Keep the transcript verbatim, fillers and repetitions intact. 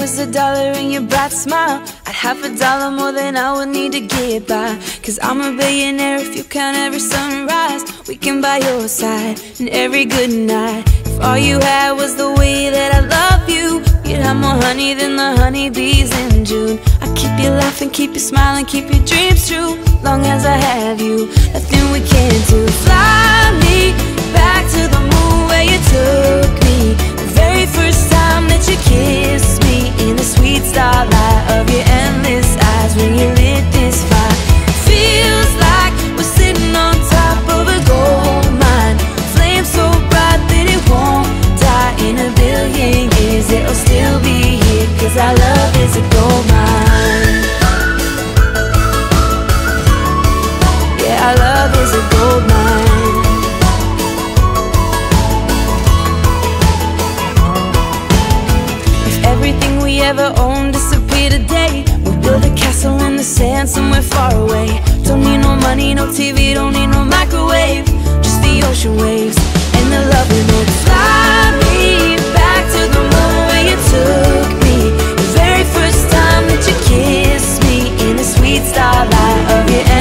was a dollar in your bright smile, I'd have a dollar more than I would need to get by. Cause I'm a billionaire if you count every sunrise. We can buy your side and every good night. If all you had was the way that I love you, you'd have more honey than the honeybees in June. I keep you laughing, keep you smiling, keep your dreams true. Long as I have you, nothing we can't do. Fly me back to the moon where you took me, the very first time that you kissed me, in the sweet starlight of your endless eyes when you lit this fire. Feels like we're sitting on top of a gold mine, flame so bright that it won't die. In a billion years it'll still be here, cause our love is a gold mine. Yeah, our love is a gold mine. If everything we ever owned disappeared today, we'll build a castle in the sand somewhere far away. Don't need no money, no T V, don't need no microwave, just the ocean waves and the love we make. Fly me back to the moon where you took me, the very first time that you kissed me, in the sweet starlight of your